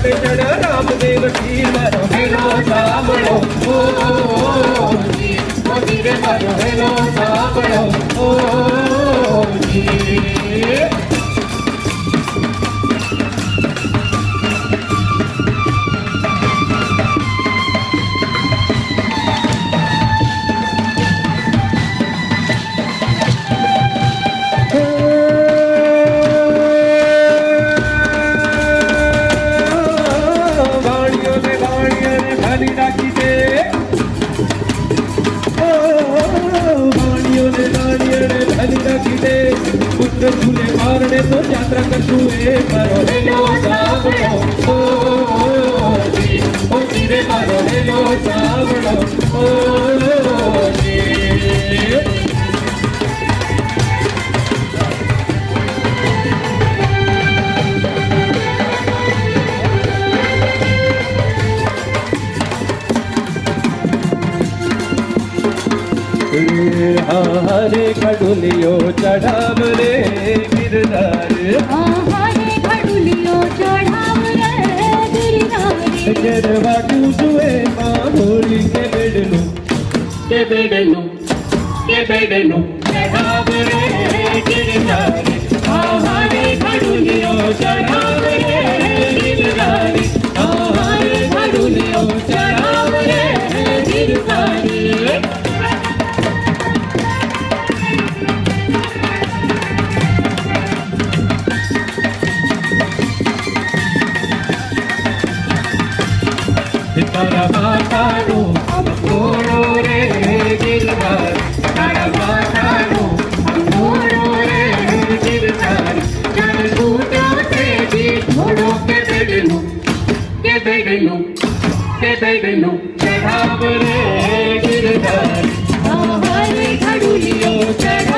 पे चढ़ रामदेव की मरो हेलो सामड़ो ओ जी ओ धीरे मरो हेलो सामड़ो ओ जी। झूले मारने तो यात्रा कर छुए मारो हेलो सावड़ो ओ जी ओ धीरे मारो हेलो सावड़ो ओ जी। हरे खडुलियो चढ़ाव रे गिरधार हरे खडुलियो चढ़ाव रे गिरधार गरबा टूटे मामूली के बेडलू चढ़ाव रे गिरधार हरे खडुलियो चढ़ाव रे गिरधार हरे खडुलियो चढ़ाव रे गिरधार। तारा मातानो हम घोड़ो रे गिरधार तारा मातानो हम घोड़ो रे गिरधार जन बूटो से भी घोड़ो के बेडलू चढ़ाव रे गिरधार हरे खडुलियो चढ़ाव